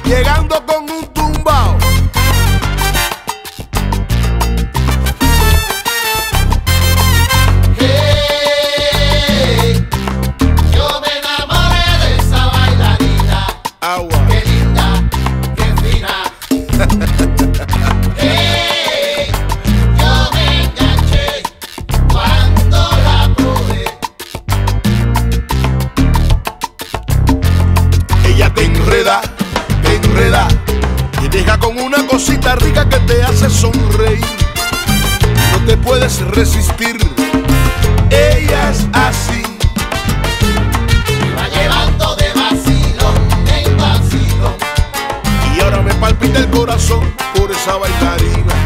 llegando con un tumbao. Hey, yo me enamoré de esa bailarina. Agua. Qué linda, qué fina. Hey, yo me enganché cuando la probé. Ella te enreda, te deja con una cosita rica que te hace sonreír. No te puedes resistir, ella es así. Me va llevando de vacilón en vacilón. Y ahora me palpita el corazón por esa bailarina.